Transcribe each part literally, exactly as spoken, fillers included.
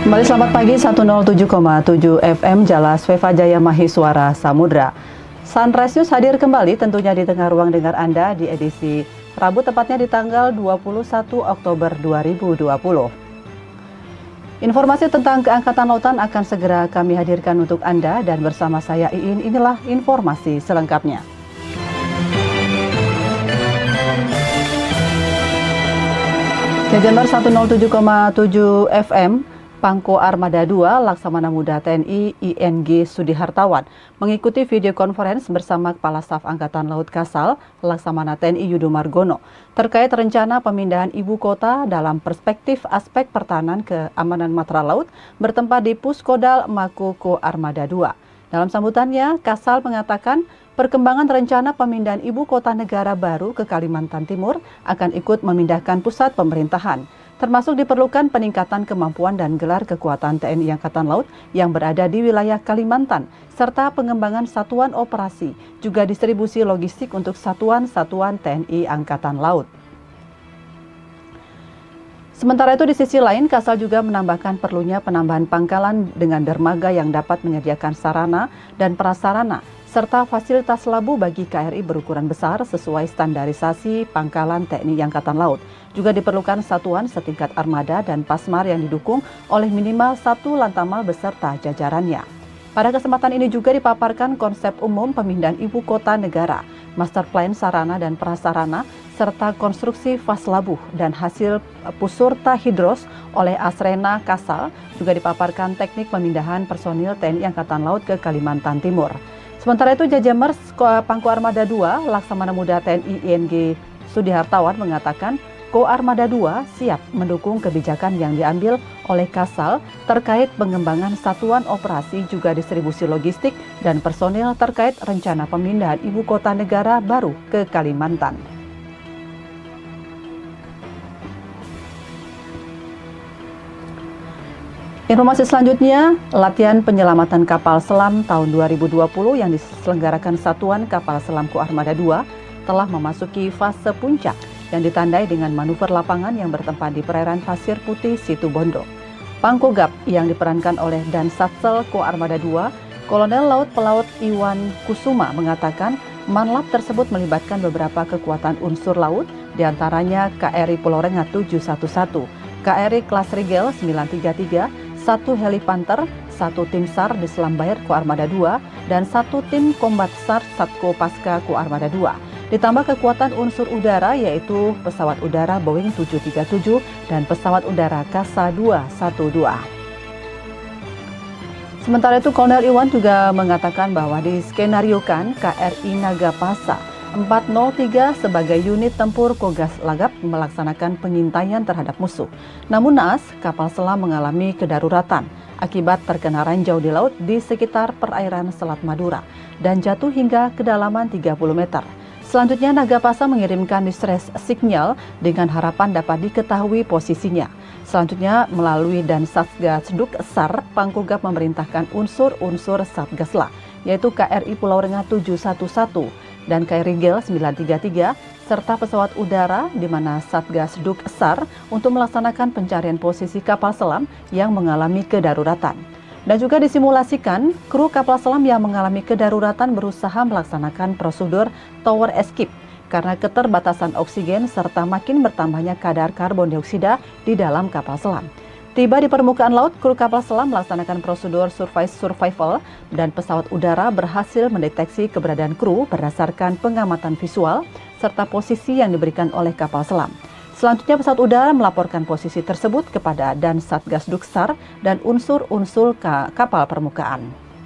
Kembali selamat pagi, seratus tujuh koma tujuh F M Jalas Veva Jaya Mahisuara Samudra. Sunrise News hadir kembali tentunya di tengah ruang dengar Anda di edisi Rabu tepatnya di tanggal dua puluh satu Oktober dua ribu dua puluh. Informasi tentang keangkatan lautan akan segera kami hadirkan untuk Anda dan bersama saya Iin, inilah informasi selengkapnya. Jajamer seratus tujuh koma tujuh F M, Pangko Armada dua Laksamana Muda T N I I N G Sudihartawan mengikuti video conference bersama Kepala Staf Angkatan Laut Kasal Laksamana T N I Yudo Margono terkait rencana pemindahan ibu kota dalam perspektif aspek pertahanan keamanan matra laut bertempat di Puskodal Mako Ko Armada dua. Dalam sambutannya, Kasal mengatakan perkembangan rencana pemindahan ibu kota negara baru ke Kalimantan Timur akan ikut memindahkan pusat pemerintahan, termasuk diperlukan peningkatan kemampuan dan gelar kekuatan T N I Angkatan Laut yang berada di wilayah Kalimantan, serta pengembangan satuan operasi, juga distribusi logistik untuk satuan-satuan T N I Angkatan Laut. Sementara itu di sisi lain, Kasal juga menambahkan perlunya penambahan pangkalan dengan dermaga yang dapat menyediakan sarana dan prasarana, serta fasilitas labu bagi K R I berukuran besar sesuai standarisasi pangkalan T N I Angkatan Laut. Juga diperlukan satuan setingkat armada dan pasmar yang didukung oleh minimal satu lantamal beserta jajarannya. Pada kesempatan ini juga dipaparkan konsep umum pemindahan ibu kota negara, master plan sarana dan prasarana, serta konstruksi fas labuh dan hasil pusurta hidros oleh Asrena Kasal. Juga dipaparkan teknik pemindahan personil T N I Angkatan Laut ke Kalimantan Timur. Sementara itu, Jajamers Pangko Armada dua Laksamana Muda T N I I N G Sudihartawan mengatakan Ko Armada dua siap mendukung kebijakan yang diambil oleh Kasal terkait pengembangan satuan operasi, juga distribusi logistik dan personil terkait rencana pemindahan ibu kota negara baru ke Kalimantan. Informasi selanjutnya, latihan penyelamatan kapal selam tahun dua ribu dua puluh yang diselenggarakan Satuan Kapal Selam Ko Armada dua telah memasuki fase puncak yang ditandai dengan manuver lapangan yang bertempat di perairan Pasir Putih Situbondo. Pangkogap yang diperankan oleh Dansatsel Ko Armada dua, Kolonel Laut Pelaut Iwan Kusuma mengatakan manlap tersebut melibatkan beberapa kekuatan unsur laut, diantaranya K R I Pulau Rengat tujuh satu satu, K R I Kelas Rigel sembilan tiga tiga, satu heli Panther, satu tim SAR di Selam Bayar Ko Armada dua, dan satu tim Kombat SAR Satko Pasca Ko Armada dua. Ditambah kekuatan unsur udara yaitu pesawat udara Boeing tujuh tiga tujuh dan pesawat udara Kasa dua satu dua. Sementara itu, Kolonel Iwan juga mengatakan bahwa diskenariokan K R I Nagapasa empat nol tiga sebagai unit tempur Kogas Lagap melaksanakan pengintaian terhadap musuh. Namun naas, kapal selam mengalami kedaruratan akibat terkena ranjau di laut di sekitar perairan Selat Madura dan jatuh hingga kedalaman tiga puluh meter. Selanjutnya, Nagapasa mengirimkan distress signal dengan harapan dapat diketahui posisinya. Selanjutnya, melalui dan Satgasduk SAR, Pangkogap memerintahkan unsur-unsur Satgasla, yaitu K R I Pulau Rengat tujuh satu satu dan K R I Rigel sembilan tiga tiga, serta pesawat udara di mana Satgasduk SAR untuk melaksanakan pencarian posisi kapal selam yang mengalami kedaruratan. Dan juga disimulasikan, kru kapal selam yang mengalami kedaruratan berusaha melaksanakan prosedur tower escape karena keterbatasan oksigen serta makin bertambahnya kadar karbon dioksida di dalam kapal selam. Tiba di permukaan laut, kru kapal selam melaksanakan prosedur survival dan pesawat udara berhasil mendeteksi keberadaan kru berdasarkan pengamatan visual serta posisi yang diberikan oleh kapal selam. Selanjutnya, pesawat udara melaporkan posisi tersebut kepada dan Satgasduk SAR dan unsur-unsur kapal permukaan.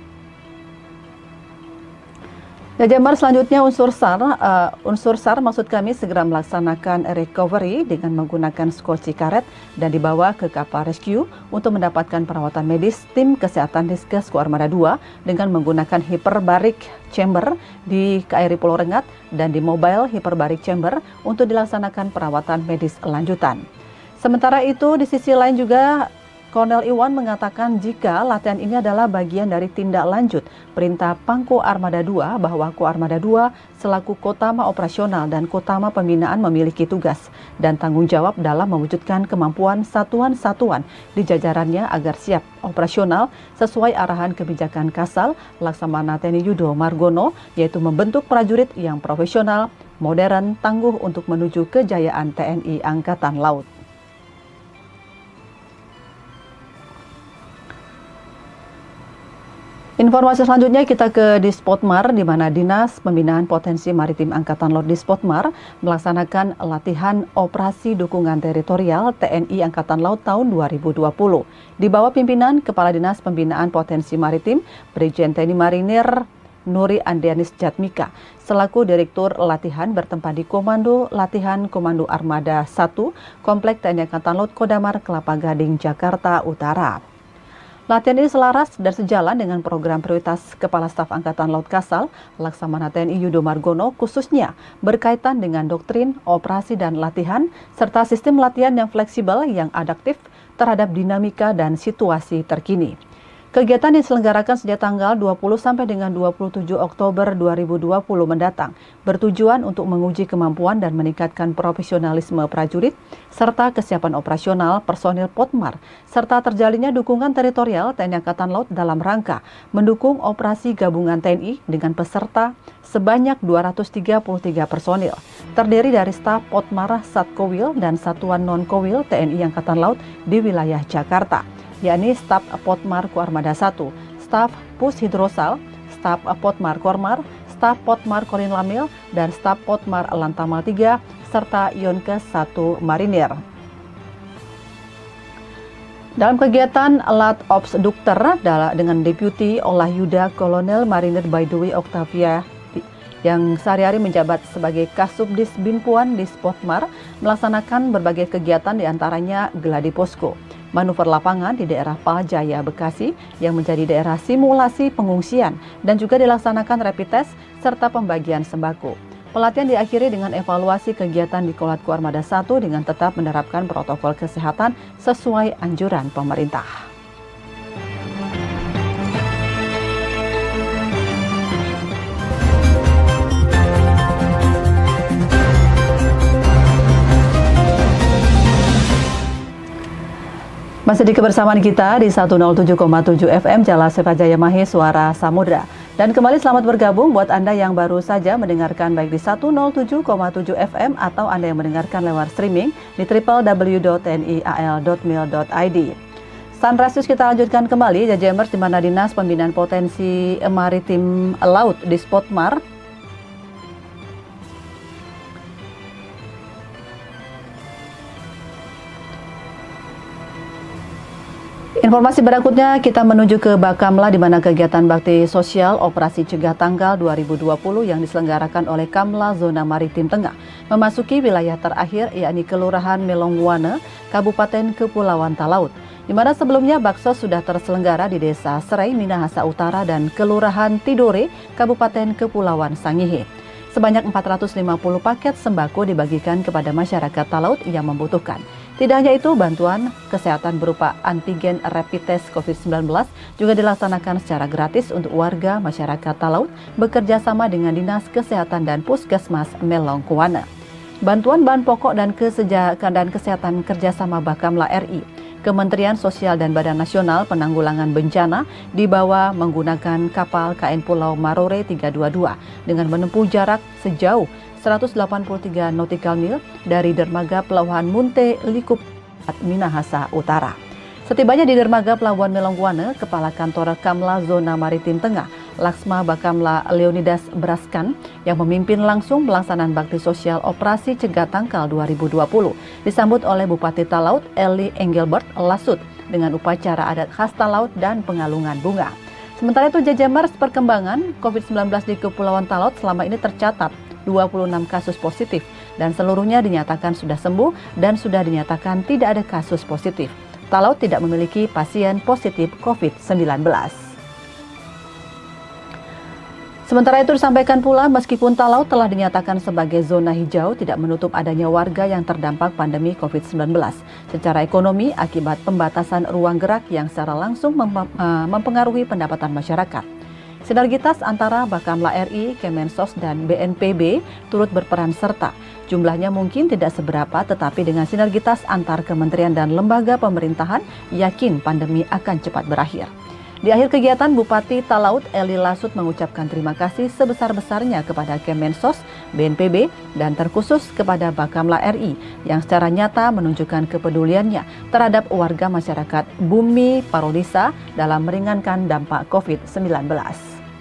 Jajamar selanjutnya unsur SAR, uh, unsur SAR maksud kami segera melaksanakan recovery dengan menggunakan skoci karet dan dibawa ke kapal rescue untuk mendapatkan perawatan medis tim kesehatan Diskes Ko Armada dua dengan menggunakan hyperbaric chamber di K R I Pulau Rengat dan di mobile hyperbaric chamber untuk dilaksanakan perawatan medis lanjutan. Sementara itu di sisi lain juga Kolonel Iwan mengatakan jika latihan ini adalah bagian dari tindak lanjut perintah Pangko Armada dua bahwa Ko Armada dua selaku Kotama Operasional dan Kotama Pembinaan memiliki tugas dan tanggung jawab dalam mewujudkan kemampuan satuan-satuan di jajarannya agar siap operasional sesuai arahan kebijakan Kasal Laksamana T N I Yudo Margono, yaitu membentuk prajurit yang profesional, modern, tangguh untuk menuju kejayaan T N I Angkatan Laut. Informasi selanjutnya kita ke Dispotmar, di mana Dinas Pembinaan Potensi Maritim Angkatan Laut Dispotmar melaksanakan latihan operasi dukungan teritorial T N I Angkatan Laut tahun dua ribu dua puluh. Di bawah pimpinan Kepala Dinas Pembinaan Potensi Maritim, Brigjen T N I Marinir Nuri Andrianis Jatmika, selaku Direktur Latihan bertempat di Komando Latihan Komando Armada satu, Komplek T N I Angkatan Laut Kodamar, Kelapa Gading, Jakarta Utara. Latihan ini selaras dan sejalan dengan program prioritas Kepala Staf Angkatan Laut Kasal Laksamana T N I Yudo Margono, khususnya berkaitan dengan doktrin, operasi dan latihan, serta sistem latihan yang fleksibel yang adaptif terhadap dinamika dan situasi terkini. Kegiatan diselenggarakan sejak tanggal dua puluh sampai dengan dua puluh tujuh Oktober dua ribu dua puluh mendatang, bertujuan untuk menguji kemampuan dan meningkatkan profesionalisme prajurit, serta kesiapan operasional personil Potmar, serta terjalinnya dukungan teritorial T N I Angkatan Laut dalam rangka mendukung operasi gabungan T N I dengan peserta sebanyak dua ratus tiga puluh tiga personil, terdiri dari staf Potmar Satkowil dan Satuan Non-Kowil T N I Angkatan Laut di wilayah Jakarta, yakni staf Potmar Ko Armada satu, staf Pus Hidrosal, staf Potmar Kormar, staf Potmar Korin Lamil, dan staf Potmar Lantamal tiga, serta Yonkes satu Marinir. Dalam kegiatan Lat Ops Dukter dengan Deputi Olah Yuda Kolonel Marinir Baidowi Octavia yang sehari-hari menjabat sebagai Kasubdis Binpuan di Potmar, melaksanakan berbagai kegiatan diantaranya geladi posko, manuver lapangan di daerah Paljaya, Bekasi yang menjadi daerah simulasi pengungsian, dan juga dilaksanakan rapid test serta pembagian sembako. Pelatihan diakhiri dengan evaluasi kegiatan di Kolat Ko Armada satu dengan tetap menerapkan protokol kesehatan sesuai anjuran pemerintah. Masih di kebersamaan kita di seratus tujuh koma tujuh F M Jalan Sefajaya Mahe, Suara Samudra. Dan kembali selamat bergabung buat Anda yang baru saja mendengarkan baik di seratus tujuh koma tujuh F M atau Anda yang mendengarkan lewat streaming di w w w dot t n i a l dot mil dot i d. Sunrise News kita lanjutkan kembali, Jajamers, di mana Dinas Pembinaan Potensi Maritim Laut di Potmar Informasi berikutnya kita menuju ke Bakamla, di mana kegiatan bakti sosial Operasi Cegah Tangkal dua ribu dua puluh yang diselenggarakan oleh Kamla Zona Maritim Tengah memasuki wilayah terakhir, yakni Kelurahan Melongwana, Kabupaten Kepulauan Talaut, di mana sebelumnya bakso sudah terselenggara di Desa Serai, Minahasa Utara, dan Kelurahan Tidore, Kabupaten Kepulauan Sangihe. Sebanyak empat ratus lima puluh paket sembako dibagikan kepada masyarakat Talaut yang membutuhkan. Tidak hanya itu, bantuan kesehatan berupa antigen rapid test covid sembilan belas juga dilaksanakan secara gratis untuk warga masyarakat Talaut bekerja sama dengan Dinas Kesehatan dan Puskesmas Melongkuana. Bantuan bahan pokok dan kesejahteraan dan kesehatan kerjasama Bakamla R I, Kementerian Sosial dan Badan Nasional Penanggulangan Bencana dibawa menggunakan kapal K N Pulau Marore tiga dua dua dengan menempuh jarak sejauh seratus delapan puluh tiga nautical mil dari dermaga Pelabuhan Munte Likup, Minahasa Utara. Setibanya di dermaga Pelabuhan Melongkuana, Kepala Kantor Kamla Zona Maritim Tengah, Laksma Bakamla Leonidas Braskan, yang memimpin langsung pelaksanaan bakti sosial Operasi Cegah Tangkal dua ribu dua puluh, disambut oleh Bupati Talaut Eli Engelbert Lasut dengan upacara adat khas Talaut dan pengalungan bunga. Sementara itu, Jajamers, perkembangan covid sembilan belas di Kepulauan Talaut selama ini tercatat dua puluh enam kasus positif dan seluruhnya dinyatakan sudah sembuh dan sudah dinyatakan tidak ada kasus positif. Talaut tidak memiliki pasien positif covid sembilan belas. Sementara itu disampaikan pula meskipun Talaut telah dinyatakan sebagai zona hijau tidak menutup adanya warga yang terdampak pandemi covid sembilan belas secara ekonomi akibat pembatasan ruang gerak yang secara langsung mem- mempengaruhi pendapatan masyarakat. Sinergitas antara Bakamla R I, Kemensos, dan B N P B turut berperan serta. Jumlahnya mungkin tidak seberapa, tetapi dengan sinergitas antar kementerian dan lembaga pemerintahan, yakin pandemi akan cepat berakhir. Di akhir kegiatan, Bupati Talaut Eli Lasut mengucapkan terima kasih sebesar-besarnya kepada Kemensos, B N P B, dan terkhusus kepada Bakamla R I yang secara nyata menunjukkan kepeduliannya terhadap warga masyarakat Bumi Parodisa dalam meringankan dampak covid sembilan belas.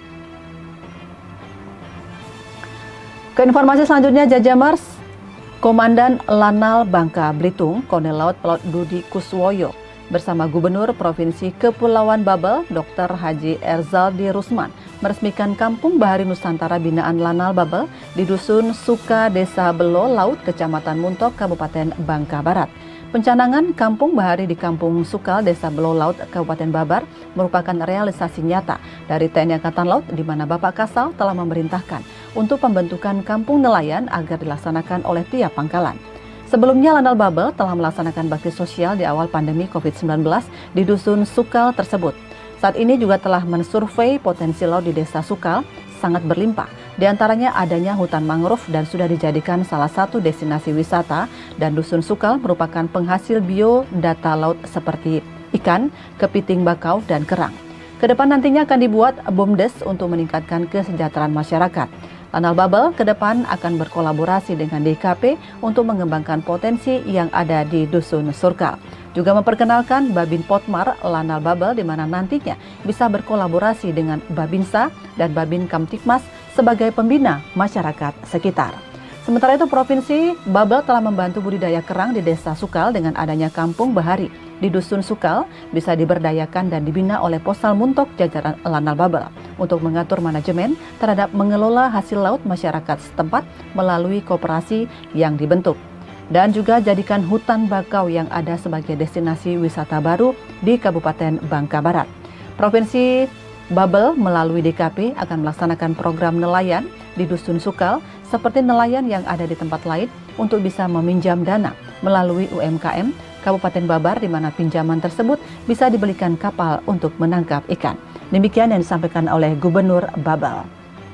Ke informasi selanjutnya, Jajamers, Komandan Lanal Bangka Belitung, Kolonel Laut Pelaut Budi Kuswoyo, bersama Gubernur Provinsi Kepulauan Babel, Doktor Haji Erzaldi Rusman, meresmikan Kampung Bahari Nusantara binaan Lanal Babel di Dusun Suka, Desa Belo Laut, Kecamatan Muntok, Kabupaten Bangka Barat. Pencanangan Kampung Bahari di Kampung Sukal, Desa Belo Laut, Kabupaten Babar merupakan realisasi nyata dari T N I Angkatan Laut di mana Bapak Kasal telah memerintahkan untuk pembentukan kampung nelayan agar dilaksanakan oleh tiap pangkalan. Sebelumnya, Lanal Babel telah melaksanakan bakti sosial di awal pandemi covid sembilan belas di Dusun Sukal tersebut. Saat ini juga telah mensurvei potensi laut di Desa Sukal sangat berlimpah. Di antaranya adanya hutan mangrove dan sudah dijadikan salah satu destinasi wisata, dan Dusun Sukal merupakan penghasil biodata laut seperti ikan, kepiting bakau, dan kerang. Kedepan nantinya akan dibuat BUMDes untuk meningkatkan kesejahteraan masyarakat. Lanal Babel ke depan akan berkolaborasi dengan D K P untuk mengembangkan potensi yang ada di Dusun Sukal. Juga memperkenalkan Babin Potmar Lanal Babel di mana nantinya bisa berkolaborasi dengan Babinsa dan Babin Kamtipmas sebagai pembina masyarakat sekitar. Sementara itu, Provinsi Babel telah membantu budidaya kerang di Desa Sukal dengan adanya Kampung Bahari di Dusun Sukal bisa diberdayakan dan dibina oleh Posal Muntok jajaran Lanal Babel untuk mengatur manajemen terhadap mengelola hasil laut masyarakat setempat melalui koperasi yang dibentuk. Dan juga jadikan hutan bakau yang ada sebagai destinasi wisata baru di Kabupaten Bangka Barat. Provinsi Babel melalui D K P akan melaksanakan program nelayan di Dusun Sukal seperti nelayan yang ada di tempat lain untuk bisa meminjam dana melalui U M K M Kabupaten Babar di mana pinjaman tersebut bisa dibelikan kapal untuk menangkap ikan. Demikian yang disampaikan oleh Gubernur Babel.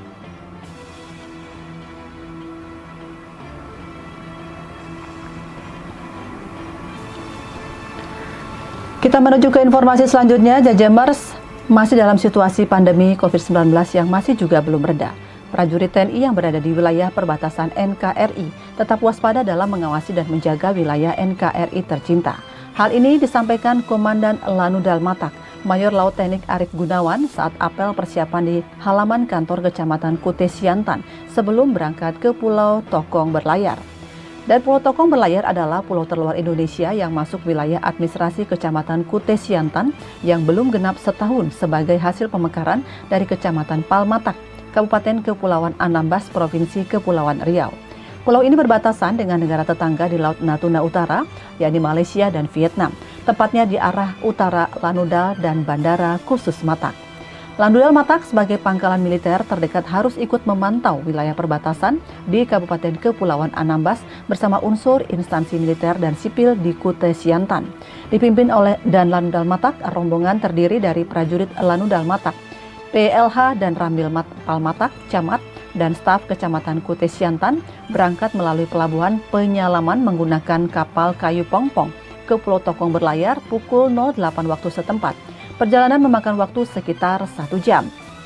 Kita menuju ke informasi selanjutnya, Jajamers, masih dalam situasi pandemi covid sembilan belas yang masih juga belum reda. Prajurit T N I yang berada di wilayah perbatasan N K R I tetap waspada dalam mengawasi dan menjaga wilayah N K R I tercinta. Hal ini disampaikan Komandan Lanudal Matak, Mayor Laut Teknik Arif Gunawan saat apel persiapan di halaman kantor Kecamatan Kute Siantan sebelum berangkat ke Pulau Tokong berlayar. Dan Pulau Tokong berlayar adalah pulau terluar Indonesia yang masuk wilayah administrasi Kecamatan Kute Siantan yang belum genap setahun sebagai hasil pemekaran dari Kecamatan Palmatak, Kabupaten Kepulauan Anambas, Provinsi Kepulauan Riau. Pulau ini berbatasan dengan negara tetangga di Laut Natuna Utara, yakni Malaysia dan Vietnam, tepatnya di arah utara Lanudal dan Bandara Khusus Matak. Lanudal Matak sebagai pangkalan militer terdekat harus ikut memantau wilayah perbatasan di Kabupaten Kepulauan Anambas bersama unsur instansi militer dan sipil di Kute Siantan. Dipimpin oleh dan Lanudal Matak, rombongan terdiri dari prajurit Lanudal Matak, P L H dan Ramil Palmatak, Camat, dan staf Kecamatan Kute Siantan berangkat melalui pelabuhan Penyalaman menggunakan kapal kayu pongpong ke Pulau Tokong berlayar pukul nol delapan waktu setempat. Perjalanan memakan waktu sekitar satu jam.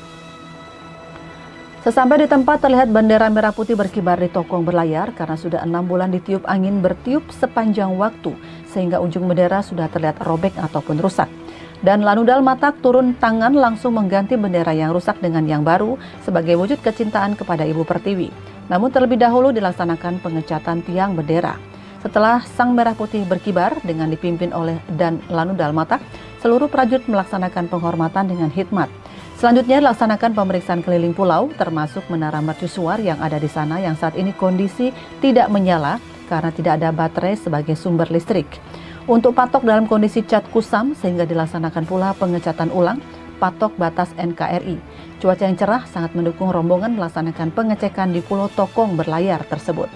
Sesampai di tempat terlihat bendera merah putih berkibar di Tokong berlayar karena sudah enam bulan ditiup angin bertiup sepanjang waktu sehingga ujung bendera sudah terlihat robek ataupun rusak. Dan Lanudal Matak turun tangan langsung mengganti bendera yang rusak dengan yang baru sebagai wujud kecintaan kepada Ibu Pertiwi. Namun terlebih dahulu dilaksanakan pengecatan tiang bendera. Setelah sang merah putih berkibar dengan dipimpin oleh dan Lanudal Matak, seluruh prajurit melaksanakan penghormatan dengan hikmat. Selanjutnya dilaksanakan pemeriksaan keliling pulau termasuk menara mercusuar yang ada di sana yang saat ini kondisi tidak menyala karena tidak ada baterai sebagai sumber listrik. Untuk patok dalam kondisi cat kusam sehingga dilaksanakan pula pengecatan ulang patok batas N K R I. Cuaca yang cerah sangat mendukung rombongan melaksanakan pengecekan di Pulau Tokong berlayar tersebut.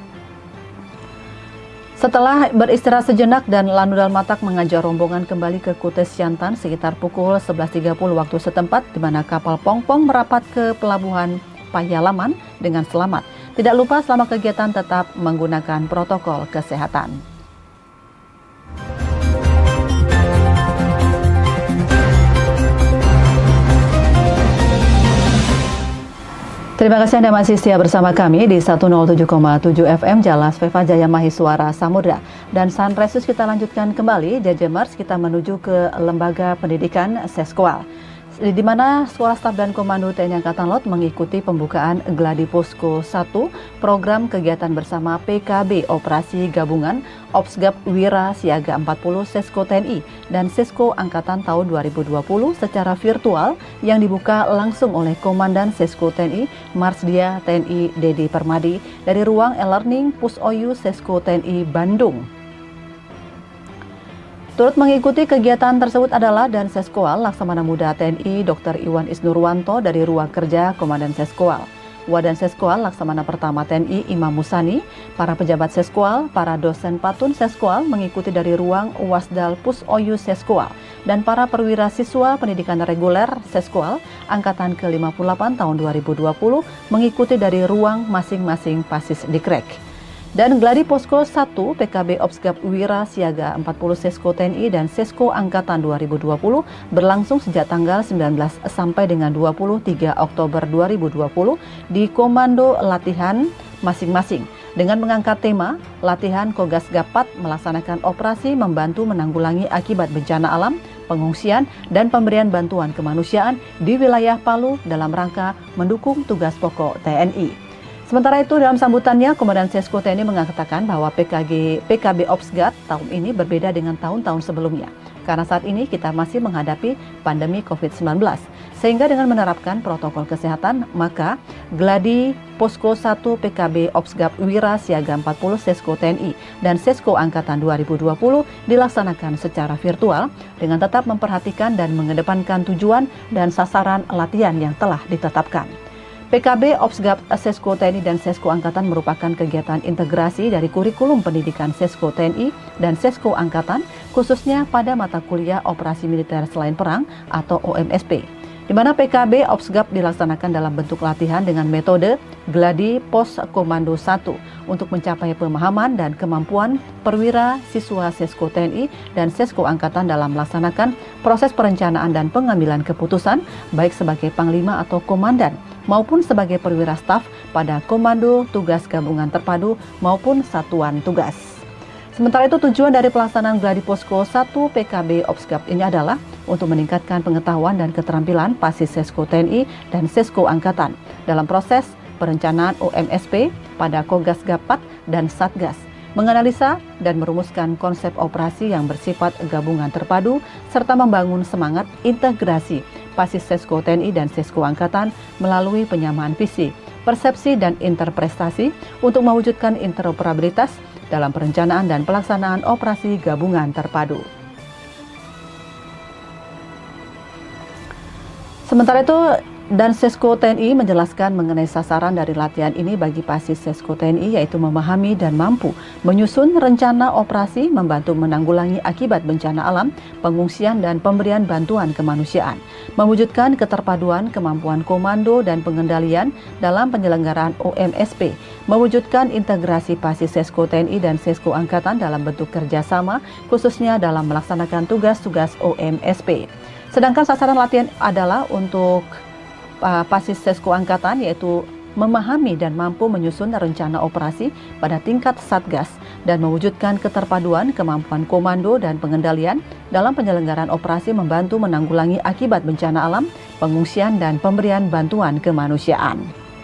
Setelah beristirahat sejenak dan Lanudal Matak mengajak rombongan kembali ke Kute Siantan sekitar pukul sebelas tiga puluh waktu setempat, di mana kapal Pongpong merapat ke pelabuhan Pahyalaman dengan selamat. Tidak lupa selama kegiatan tetap menggunakan protokol kesehatan. Terima kasih Anda masih setia bersama kami di seratus tujuh koma tujuh F M Jalas Veva Jaya Mahisuara Samudra. Dan Sunrises kita lanjutkan kembali, Jajemers kita menuju ke Lembaga Pendidikan Seskoal, di mana Sekolah Staf dan Komando T N I Angkatan Laut mengikuti pembukaan Gladi Posko satu program kegiatan bersama P K B Operasi Gabungan Opsgab Wira Siaga empat puluh Sesko T N I dan Sesko Angkatan tahun dua ribu dua puluh secara virtual yang dibuka langsung oleh Komandan Sesko T N I Marsdia T N I Dedi Permadi dari ruang e-learning Pusoyu Sesko T N I Bandung. Turut mengikuti kegiatan tersebut adalah Dan Seskoal Laksamana Muda T N I Doktor Iwan Isnurwanto dari Ruang Kerja Komandan Seskoal, Wadan Seskoal Laksamana Pertama T N I Imam Musani, para pejabat Seskoal, para dosen Patun Seskoal mengikuti dari Ruang Wasdal Pusoyu Seskoal, dan para perwira siswa pendidikan reguler Seskoal Angkatan ke lima puluh delapan tahun dua ribu dua puluh mengikuti dari ruang masing-masing Pasis Dikrek. Dan Gladi Posko satu P K B Opsgab Wira Siaga empat puluh Sesko T N I dan Sesko Angkatan dua ribu dua puluh berlangsung sejak tanggal sembilan belas sampai dengan dua puluh tiga Oktober dua ribu dua puluh di komando latihan masing-masing dengan mengangkat tema Latihan Kogas Gapat melaksanakan operasi membantu menanggulangi akibat bencana alam, pengungsian, dan pemberian bantuan kemanusiaan di wilayah Palu dalam rangka mendukung tugas pokok T N I. Sementara itu, dalam sambutannya, Komandan Sesko T N I mengatakan bahwa P K G, P K B Opsgat tahun ini berbeda dengan tahun-tahun sebelumnya. Karena saat ini kita masih menghadapi pandemi covid sembilan belas. Sehingga dengan menerapkan protokol kesehatan, maka Gladi Posko satu P K B Opsgab Wira Siaga empat puluh Sesko T N I dan Sesko Angkatan dua ribu dua puluh dilaksanakan secara virtual dengan tetap memperhatikan dan mengedepankan tujuan dan sasaran latihan yang telah ditetapkan. P K B Opsgab Sesko T N I dan Sesko Angkatan merupakan kegiatan integrasi dari kurikulum pendidikan Sesko T N I dan Sesko Angkatan, khususnya pada mata kuliah Operasi Militer Selain Perang atau O M S P, di mana P K B Opsgab dilaksanakan dalam bentuk latihan dengan metode Gladi Pos Komando satu untuk mencapai pemahaman dan kemampuan perwira siswa Sesko T N I dan Sesko Angkatan dalam melaksanakan proses perencanaan dan pengambilan keputusan baik sebagai panglima atau komandan maupun sebagai perwira staf pada Komando Tugas Gabungan Terpadu maupun Satuan Tugas. Sementara itu, tujuan dari pelaksanaan Gladi Posko satu P K B Opsgab ini adalah untuk meningkatkan pengetahuan dan keterampilan Pasis Sesko T N I dan Sesko Angkatan dalam proses perencanaan O M S P pada Kogas Gapat dan Satgas, menganalisa dan merumuskan konsep operasi yang bersifat gabungan terpadu, serta membangun semangat integrasi Pasis Sesko T N I dan Sesko Angkatan melalui penyamaan visi, persepsi, dan interpretasi untuk mewujudkan interoperabilitas dalam perencanaan dan pelaksanaan operasi gabungan terpadu. Sementara itu, Dan Sesko T N I menjelaskan mengenai sasaran dari latihan ini bagi Pasis Sesko T N I, yaitu memahami dan mampu menyusun rencana operasi membantu menanggulangi akibat bencana alam, pengungsian, dan pemberian bantuan kemanusiaan, mewujudkan keterpaduan kemampuan komando dan pengendalian dalam penyelenggaraan O M S P, mewujudkan integrasi Pasis Sesko T N I dan Sesko Angkatan dalam bentuk kerjasama, khususnya dalam melaksanakan tugas-tugas O M S P. Sedangkan sasaran latihan adalah untuk Pasis Sesko Angkatan, yaitu memahami dan mampu menyusun rencana operasi pada tingkat Satgas dan mewujudkan keterpaduan kemampuan komando dan pengendalian dalam penyelenggaraan operasi membantu menanggulangi akibat bencana alam, pengungsian, dan pemberian bantuan kemanusiaan.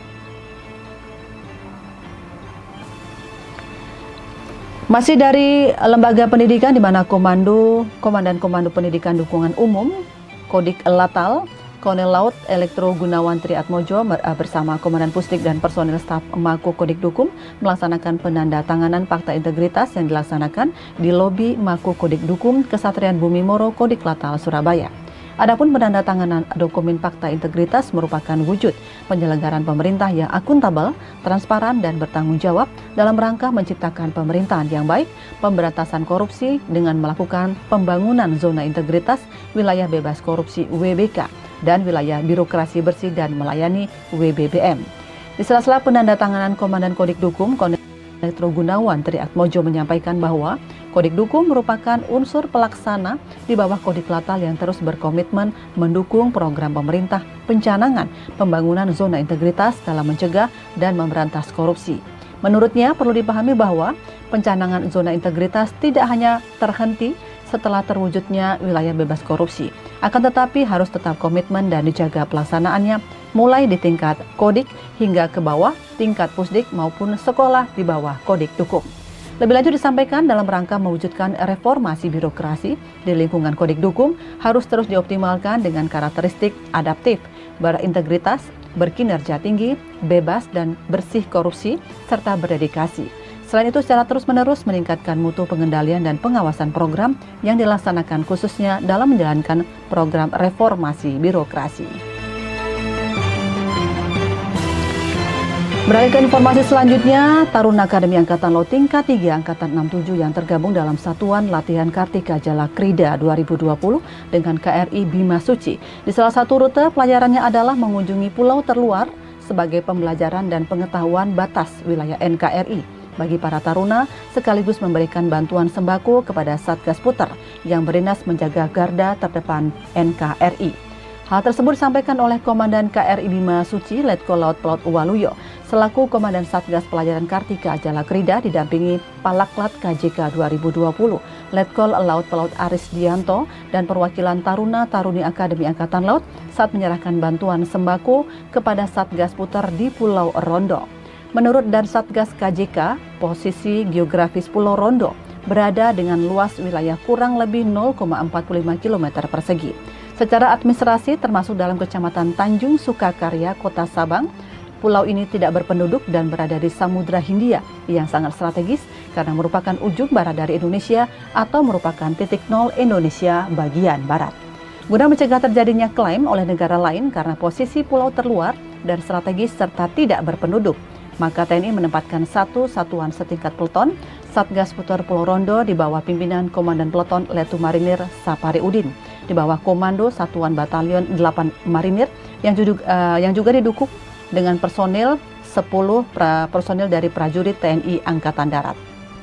Masih dari lembaga pendidikan, di mana Komando Komandan Komando Pendidikan Dukungan Umum Kodik Latal Kolonel Laut Elektro Gunawan Triatmojo bersama Komandan Pusdik dan personil staf Mako Kodik Dukum melaksanakan penandatanganan fakta integritas yang dilaksanakan di lobi Mako Kodik Dukum Kesatrian Bumi Moro Kodik Latal Surabaya. Adapun penandatanganan dokumen fakta integritas merupakan wujud penyelenggaraan pemerintah yang akuntabel, transparan, dan bertanggung jawab dalam rangka menciptakan pemerintahan yang baik, pemberantasan korupsi dengan melakukan pembangunan zona integritas, wilayah bebas korupsi W B K, dan wilayah birokrasi bersih dan melayani W B B M. Di sela-sela penandatanganan Komandan Kodik Dukum, Kondektur Gunawan Triatmojo menyampaikan bahwa Kodik Dukum merupakan unsur pelaksana di bawah Kodik Latal yang terus berkomitmen mendukung program pemerintah pencanangan pembangunan zona integritas dalam mencegah dan memberantas korupsi. Menurutnya perlu dipahami bahwa pencanangan zona integritas tidak hanya terhenti setelah terwujudnya wilayah bebas korupsi, akan tetapi harus tetap komitmen dan dijaga pelaksanaannya mulai di tingkat Kodik hingga ke bawah tingkat Pusdik maupun sekolah di bawah Kodik Dukum. Lebih lanjut disampaikan dalam rangka mewujudkan reformasi birokrasi di lingkungan Kodik Dukum harus terus dioptimalkan dengan karakteristik adaptif, berintegritas, berkinerja tinggi, bebas dan bersih korupsi, serta berdedikasi. Selain itu secara terus-menerus meningkatkan mutu pengendalian dan pengawasan program yang dilaksanakan khususnya dalam menjalankan program reformasi birokrasi. Beralih ke informasi selanjutnya, Taruna Akademi Angkatan Laut tingkat tiga Angkatan enam puluh tujuh yang tergabung dalam Satuan Latihan Kartika Jalakrida dua ribu dua puluh dengan K R I Bima Suci. Di salah satu rute pelajarannya adalah mengunjungi pulau terluar sebagai pembelajaran dan pengetahuan batas wilayah N K R I bagi para taruna sekaligus memberikan bantuan sembako kepada Satgas Puter yang berdinas menjaga garda terdepan N K R I. Hal tersebut disampaikan oleh Komandan K R I Bima Suci, Letkol Laut Pelaut Uwaluyo, selaku Komandan Satgas Pelajaran Kartika Jalakrida didampingi Palaklat K J K dua ribu dua puluh, Letkol Laut Pelaut Aris Dianto, dan perwakilan Taruna-Taruni Akademi Angkatan Laut saat menyerahkan bantuan sembako kepada Satgas Puter di Pulau Rondo. Menurut dan Satgas K J K, posisi geografis Pulau Rondo berada dengan luas wilayah kurang lebih nol koma empat puluh lima kilometer persegi. Secara administrasi termasuk dalam Kecamatan Tanjung Sukakarya, Kota Sabang, pulau ini tidak berpenduduk dan berada di Samudra Hindia yang sangat strategis karena merupakan ujung barat dari Indonesia atau merupakan titik nol Indonesia bagian barat. Guna mencegah terjadinya klaim oleh negara lain karena posisi pulau terluar dan strategis serta tidak berpenduduk, maka T N I menempatkan satu satuan setingkat peleton Satgas Puter Pulau Rondo di bawah pimpinan Komandan Peleton Letu Marinir Sapari Udin, di bawah Komando Satuan Batalion delapan Marinir yang juga, uh, yang juga didukung dengan personil sepuluh pra, personil dari prajurit T N I Angkatan Darat.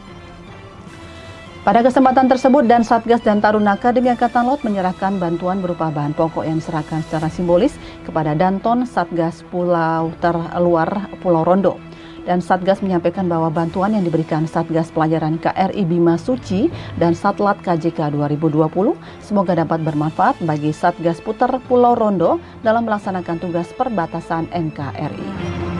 Pada kesempatan tersebut dan Satgas dan Taruna Akademi Angkatan Laut menyerahkan bantuan berupa bahan pokok yang diserahkan secara simbolis kepada Danton Satgas Pulau Terluar Pulau Rondo. Dan Satgas menyampaikan bahwa bantuan yang diberikan Satgas Pelajaran K R I Bima Suci dan Satlat K J K dua ribu dua puluh semoga dapat bermanfaat bagi Satgas Puter Pulau Rondo dalam melaksanakan tugas perbatasan N K R I.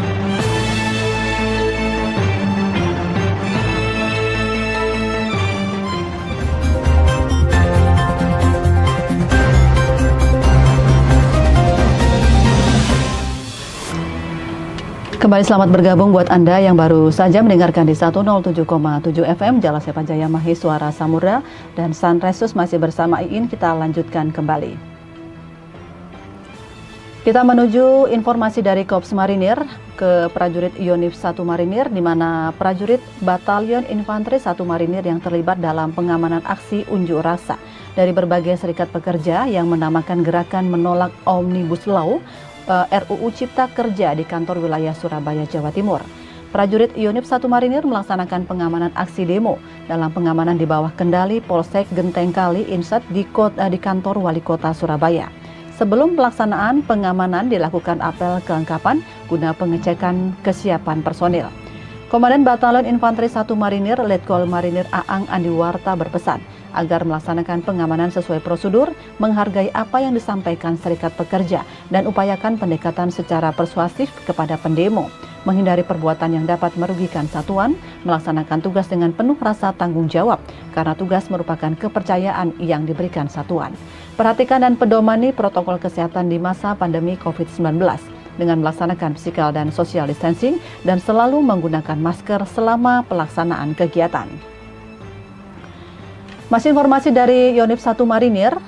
Kembali selamat bergabung buat Anda yang baru saja mendengarkan di seratus tujuh koma tujuh F M Jalan Sepa Jaya Mahisuara Samudra dan Sunrises masih bersama Iin. Kita lanjutkan kembali. Kita menuju informasi dari Korps Marinir ke prajurit Yonif satu Marinir, di mana prajurit Batalion Infanteri satu Marinir yang terlibat dalam pengamanan aksi unjuk rasa dari berbagai serikat pekerja yang menamakan gerakan menolak Omnibus Law R U U Cipta Kerja di kantor wilayah Surabaya, Jawa Timur. Prajurit Yonif satu Marinir melaksanakan pengamanan aksi demo dalam pengamanan di bawah kendali Polsek Genteng Kali Insat di, kota, di kantor Wali Kota Surabaya. Sebelum pelaksanaan pengamanan dilakukan apel kelengkapan guna pengecekan kesiapan personil. Komandan Batalion Infanteri satu Marinir, Letkol Marinir Aang Andiwarta berpesan agar melaksanakan pengamanan sesuai prosedur, menghargai apa yang disampaikan serikat pekerja, dan upayakan pendekatan secara persuasif kepada pendemo, menghindari perbuatan yang dapat merugikan satuan, melaksanakan tugas dengan penuh rasa tanggung jawab, karena tugas merupakan kepercayaan yang diberikan satuan. Perhatikan dan pedomani protokol kesehatan di masa pandemi covid sembilan belas, dengan melaksanakan physical dan social distancing, dan selalu menggunakan masker selama pelaksanaan kegiatan. Masih informasi dari Yonif satu Marinir,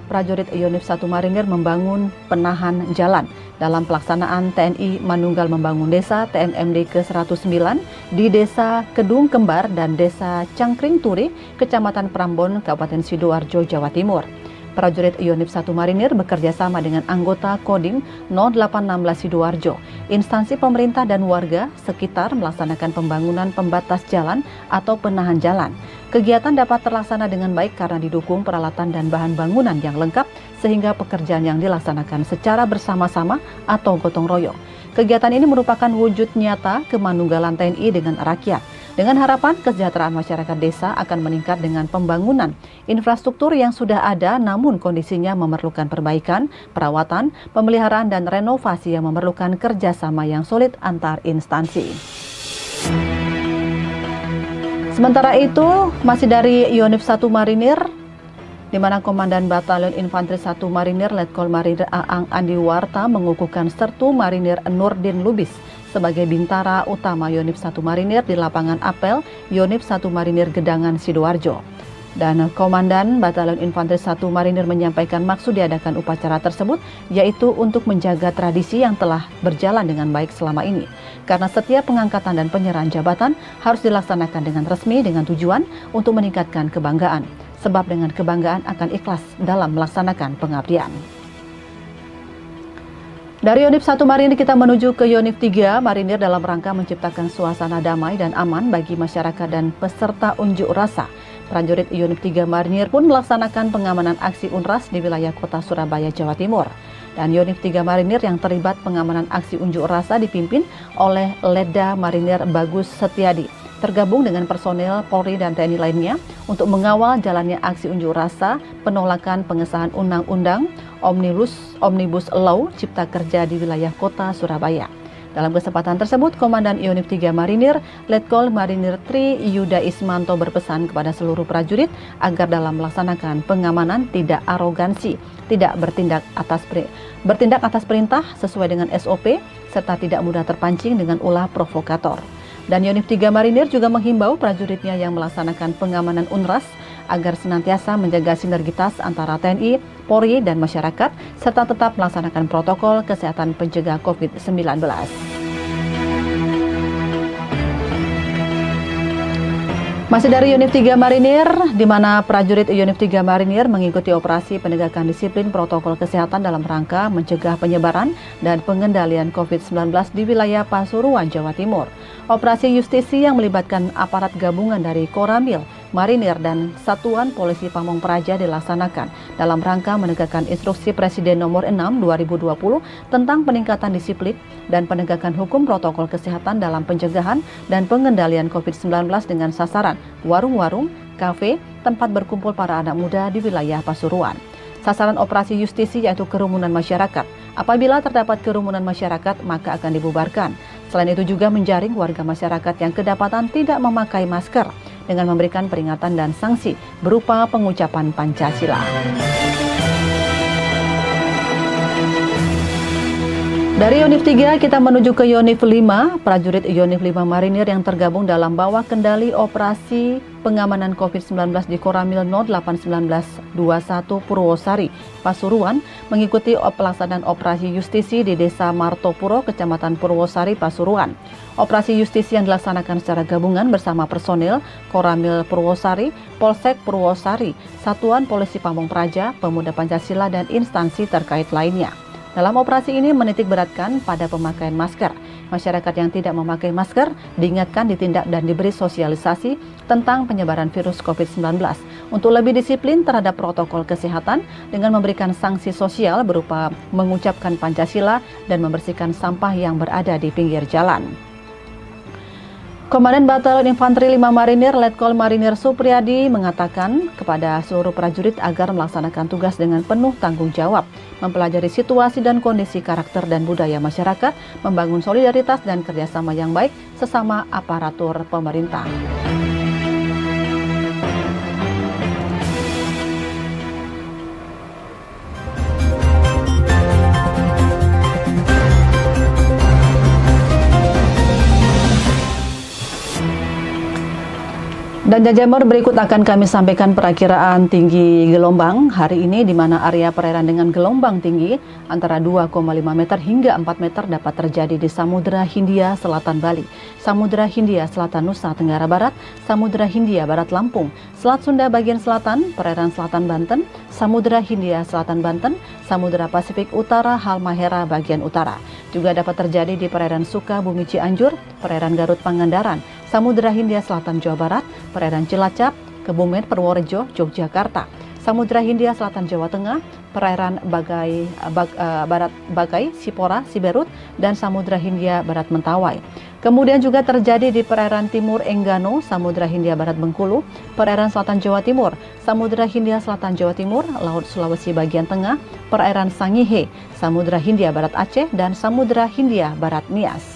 prajurit Yonif satu Marinir membangun penahan jalan dalam pelaksanaan T N I Manunggal Membangun Desa T M M D ke seratus sembilan di Desa Kedung Kembar dan Desa Cangkring Turi, Kecamatan Prambon, Kabupaten Sidoarjo, Jawa Timur. Prajurit Yonif satu Marinir bekerja sama dengan anggota Kodim nol delapan satu enam Sidoarjo, instansi pemerintah dan warga sekitar melaksanakan pembangunan pembatas jalan atau penahan jalan. Kegiatan dapat terlaksana dengan baik karena didukung peralatan dan bahan bangunan yang lengkap sehingga pekerjaan yang dilaksanakan secara bersama-sama atau gotong royong. Kegiatan ini merupakan wujud nyata kemanunggalan T N I dengan rakyat. Dengan harapan kesejahteraan masyarakat desa akan meningkat dengan pembangunan infrastruktur yang sudah ada namun kondisinya memerlukan perbaikan, perawatan, pemeliharaan, dan renovasi yang memerlukan kerjasama yang solid antar instansi. Sementara itu, masih dari Yonif satu Marinir, di mana Komandan Batalion Infanteri satu Marinir Letkol Marinir Aang Andi Warta mengukuhkan Sertu Marinir Nurdin Lubis sebagai bintara utama Yonif satu Marinir di lapangan apel Yonif satu Marinir Gedangan, Sidoarjo. Dan Komandan Batalion Infanteri satu Marinir menyampaikan maksud diadakan upacara tersebut yaitu untuk menjaga tradisi yang telah berjalan dengan baik selama ini. Karena setiap pengangkatan dan penyerahan jabatan harus dilaksanakan dengan resmi dengan tujuan untuk meningkatkan kebanggaan. Sebab dengan kebanggaan akan ikhlas dalam melaksanakan pengabdian. Dari Yonif satu Marinir kita menuju ke Yonif tiga Marinir dalam rangka menciptakan suasana damai dan aman bagi masyarakat dan peserta unjuk rasa. Prajurit Yonif tiga Marinir pun melaksanakan pengamanan aksi UNRAS di wilayah kota Surabaya, Jawa Timur. Dan Yonif tiga Marinir yang terlibat pengamanan aksi unjuk rasa dipimpin oleh Letda Marinir Bagus Setiadi, tergabung dengan personel Polri dan T N I lainnya untuk mengawal jalannya aksi unjuk rasa penolakan pengesahan Undang-Undang Omnibus, Omnibus Law Cipta Kerja di wilayah kota Surabaya. Dalam kesempatan tersebut, Komandan Yonif tiga Marinir, Letkol Marinir Tri Yuda Ismanto berpesan kepada seluruh prajurit agar dalam melaksanakan pengamanan tidak arogansi, tidak bertindak atas bertindak atas perintah sesuai dengan S O P, serta tidak mudah terpancing dengan ulah provokator. Dan Yonif tiga Marinir juga menghimbau prajuritnya yang melaksanakan pengamanan UNRAS agar senantiasa menjaga sinergitas antara T N I, Polri, dan masyarakat, serta tetap melaksanakan protokol kesehatan pencegah COVID sembilan belas. Masih dari Yonif tiga Marinir, di mana prajurit Yonif tiga Marinir mengikuti operasi penegakan disiplin protokol kesehatan dalam rangka mencegah penyebaran dan pengendalian COVID sembilan belas di wilayah Pasuruan, Jawa Timur. Operasi justisi yang melibatkan aparat gabungan dari Koramil, Marinir, dan Satuan Polisi Pamong Praja dilaksanakan dalam rangka menegakkan instruksi Presiden nomor enam dua ribu dua puluh tentang peningkatan disiplin dan penegakan hukum protokol kesehatan dalam pencegahan dan pengendalian COVID sembilan belas dengan sasaran warung-warung, kafe, tempat berkumpul para anak muda di wilayah Pasuruan. Sasaran operasi justisi yaitu kerumunan masyarakat. Apabila terdapat kerumunan masyarakat, maka akan dibubarkan. Selain itu juga menjaring warga masyarakat yang kedapatan tidak memakai masker dengan memberikan peringatan dan sanksi berupa pengucapan Pancasila. Dari Yonif tiga kita menuju ke Yonif lima, prajurit Yonif lima Marinir yang tergabung dalam bawah kendali operasi pengamanan COVID sembilan belas di Koramil nol delapan satu sembilan dua satu Purwosari, Pasuruan, mengikuti pelaksanaan operasi justisi di Desa Martopuro, Kecamatan Purwosari, Pasuruan. Operasi justisi yang dilaksanakan secara gabungan bersama personil Koramil Purwosari, Polsek Purwosari, Satuan Polisi Pamong Praja, Pemuda Pancasila, dan instansi terkait lainnya. Dalam operasi ini menitik beratkan pada pemakaian masker. Masyarakat yang tidak memakai masker diingatkan, ditindak, dan diberi sosialisasi tentang penyebaran virus COVID sembilan belas untuk lebih disiplin terhadap protokol kesehatan dengan memberikan sanksi sosial berupa mengucapkan Pancasila dan membersihkan sampah yang berada di pinggir jalan. Komandan Batalion Infanteri lima Marinir Letkol Marinir Supriyadi mengatakan kepada seluruh prajurit agar melaksanakan tugas dengan penuh tanggung jawab, mempelajari situasi dan kondisi karakter dan budaya masyarakat, membangun solidaritas dan kerjasama yang baik sesama aparatur pemerintah. Dan Jajamar, berikut akan kami sampaikan perakiraan tinggi gelombang hari ini, di mana area perairan dengan gelombang tinggi antara dua koma lima meter hingga empat meter dapat terjadi di Samudra Hindia Selatan Bali, Samudra Hindia Selatan Nusa Tenggara Barat, Samudra Hindia Barat Lampung, Selat Sunda bagian selatan, perairan selatan Banten, Samudra Hindia Selatan Banten, Samudra Pasifik Utara Halmahera bagian utara. Juga dapat terjadi di perairan Sukabumi Cianjur, perairan Garut Pangandaran, Samudra Hindia Selatan Jawa Barat, perairan Cilacap, Kebumen Purworejo, Yogyakarta, Samudra Hindia Selatan Jawa Tengah, perairan Bagai, Bag, uh, Barat Bagai, Sipora, Siberut, dan Samudra Hindia Barat Mentawai. Kemudian juga terjadi di perairan Timur Enggano, Samudra Hindia Barat Bengkulu, perairan Selatan Jawa Timur, Samudra Hindia Selatan Jawa Timur, Laut Sulawesi bagian tengah, perairan Sangihe, Samudra Hindia Barat Aceh, dan Samudra Hindia Barat Nias.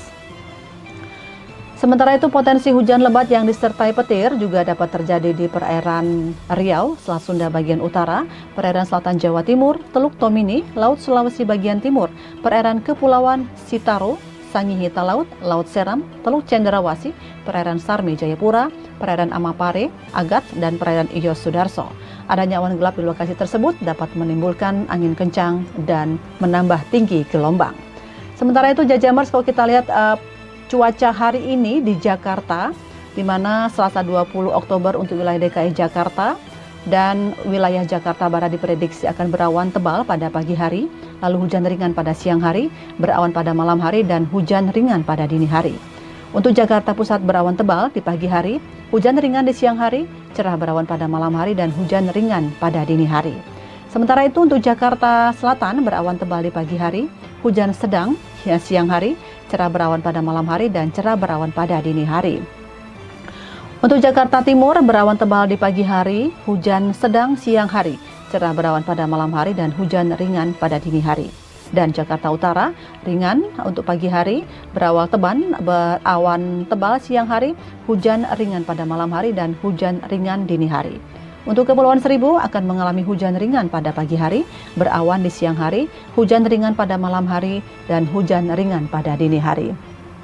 Sementara itu, potensi hujan lebat yang disertai petir juga dapat terjadi di perairan Riau, Selat Sunda bagian utara, perairan selatan Jawa Timur, Teluk Tomini, Laut Sulawesi bagian timur, perairan Kepulauan Sitaro, Sangihe Talaut, Laut Seram, Teluk Cendrawasih, perairan Sarmi Jayapura, perairan Amapare, Agat, dan perairan Iyo Sudarso. Adanya awan gelap di lokasi tersebut dapat menimbulkan angin kencang dan menambah tinggi gelombang. Sementara itu, Jajamers, kalau kita lihat uh, cuaca hari ini di Jakarta, di mana Selasa dua puluh Oktober untuk wilayah D K I Jakarta dan wilayah Jakarta Barat diprediksi akan berawan tebal pada pagi hari, lalu hujan ringan pada siang hari, berawan pada malam hari, dan hujan ringan pada dini hari. Untuk Jakarta Pusat berawan tebal di pagi hari, hujan ringan di siang hari, cerah berawan pada malam hari, dan hujan ringan pada dini hari. Sementara itu untuk Jakarta Selatan berawan tebal di pagi hari, hujan sedang ya siang hari, cerah berawan pada malam hari, dan cerah berawan pada dini hari. Untuk Jakarta Timur berawan tebal di pagi hari, hujan sedang siang hari, cerah berawan pada malam hari, dan hujan ringan pada dini hari. Dan Jakarta Utara ringan untuk pagi hari, berawal teban, berawan tebal siang hari, hujan ringan pada malam hari, dan hujan ringan dini hari. Untuk Kepulauan Seribu akan mengalami hujan ringan pada pagi hari, berawan di siang hari, hujan ringan pada malam hari, dan hujan ringan pada dini hari.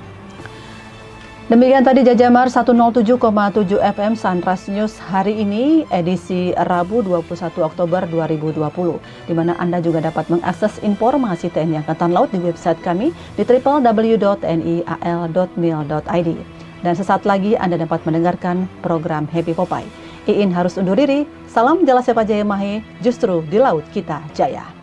Demikian tadi Jajamar seratus tujuh koma tujuh F M Sunrise News hari ini, edisi Rabu dua puluh satu Oktober dua ribu dua puluh, di mana Anda juga dapat mengakses informasi T N I Angkatan Laut di website kami di w w w dot t n i a l dot mil dot i d. Dan sesaat lagi Anda dapat mendengarkan program Happy Popeye. Iin harus undur diri, salam Jala Sepa Jaya Mahe, justru di laut kita jaya.